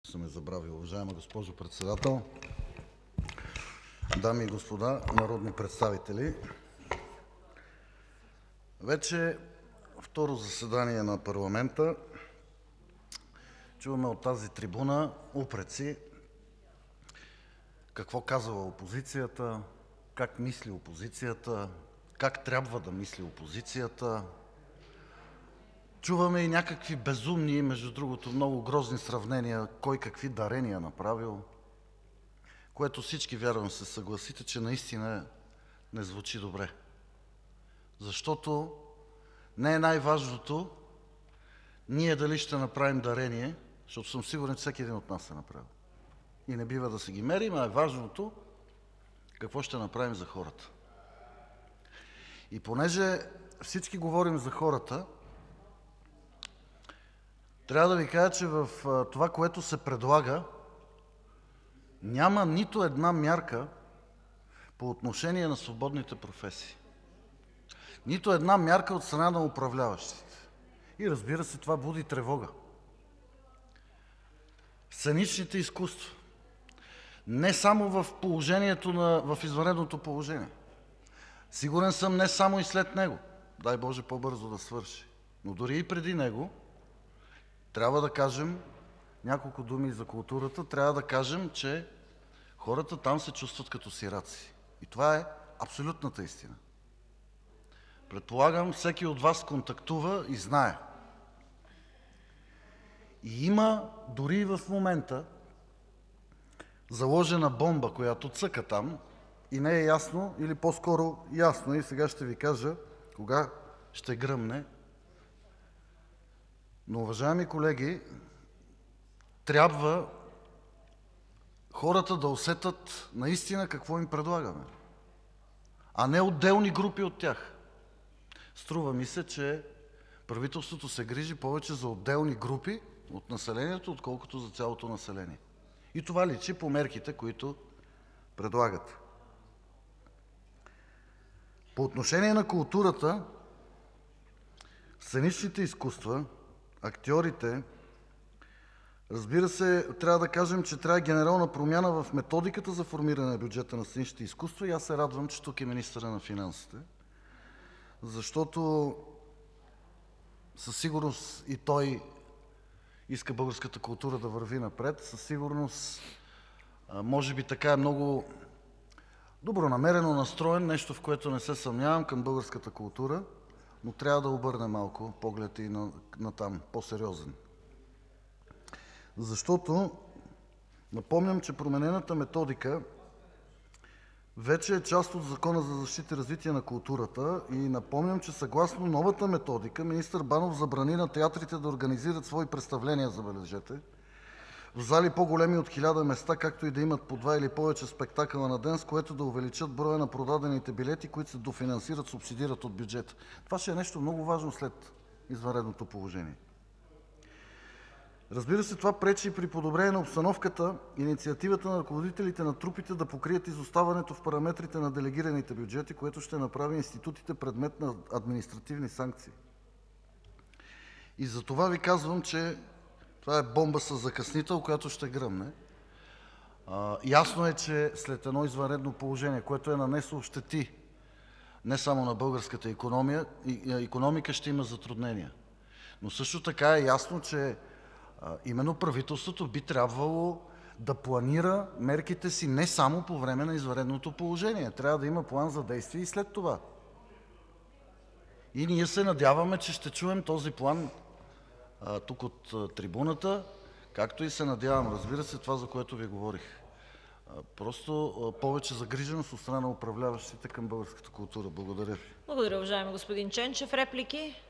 Съм я забравил. Уважаема госпожо Председател, дами и господа народни представители! Вече второ заседание на парламента чуваме от тази трибуна упреци какво казала опозицията, как мисли опозицията, как трябва да мисли опозицията. Чуваме и някакви безумни, между другото много грозни сравнения кой какви дарения направил, което всички, вярвам, се съгласите, че наистина не звучи добре. Защото не е най-важното ние дали ще направим дарение, защото съм сигурен, че всеки един от нас е направил. И не бива да се ги мерим, а е важното какво ще направим за хората. И понеже всички говорим за хората, трябва да Ви кажа, че в това, което се предлага, няма нито една мярка по отношение на свободните професии. Нито една мярка от страна на управляващите. И разбира се, това буди тревога. Сценичните изкуства. Не само в извънредното положение. Сигурен съм, не само и след него. Дай Боже по-бързо да свърши. Но дори и преди него трябва да кажем няколко думи за културата. Трябва да кажем, че хората там се чувстват като сираци. И това е абсолютната истина. Предполагам, всеки от Вас контактува и знае. И има дори и в момента заложена бомба, която цъка там и не е ясно, или по-скоро ясно, и сега ще Ви кажа кога ще гръмне. Но, уважаеми колеги, трябва хората да усетят наистина какво им предлагаме, а не отделни групи от тях. Струва ми се, че правителството се грижи повече за отделни групи от населението, отколкото за цялото население. И това личи по мерките, които предлагат. По отношение на културата, сценичните изкуства, актьорите, разбира се, трябва да кажем, че трябва генерална промяна в методиката за формиране на бюджета на сценичните изкуства и аз се радвам, че тук е министърът на финансите, защото със сигурност и той иска българската култура да върви напред. Със сигурност, може би така е много добронамерено настроен, нещо, в което не се съмнявам, към българската култура, но трябва да обърне малко поглед и на там, по-сериозен. Защото напомням, че променената методика вече е част от Закона за защита и развитие на културата и напомням, че съгласно новата методика министър Банов забрани на театрите да организират свои представления, забележете, в зали по-големи от 1000 места, както и да имат по 2 или повече спектакъла на ден, с което да увеличат броя на продадените билети, които се дофинансират, субсидират от бюджета. Това ще е нещо много важно след извънредното положение. Разбира се, това пречи при подобрение на обстановката инициативата на ръководителите на трупите да покрият изоставането в параметрите на делегираните бюджети, което ще направи институтите предмет на административни санкции. И затова Ви казвам, че това е бомба със закъснител, която ще гръмне. Ясно е, че след едно извънредно положение, което е нанесло щети не само на българската икономика, ще има затруднения. Но също така е ясно, че именно правителството би трябвало да планира мерките си не само по време на извънредното положение. Трябва да има план за действие и след това. И ние се надяваме, че ще чуем този план тук от трибуната, както и се надявам, разбира се, това, за което Ви говорих. Просто повече загриженост от страна на управляващите към българската култура. Благодаря Ви. Благодаря, уважаеми господин Ченчев. Реплики?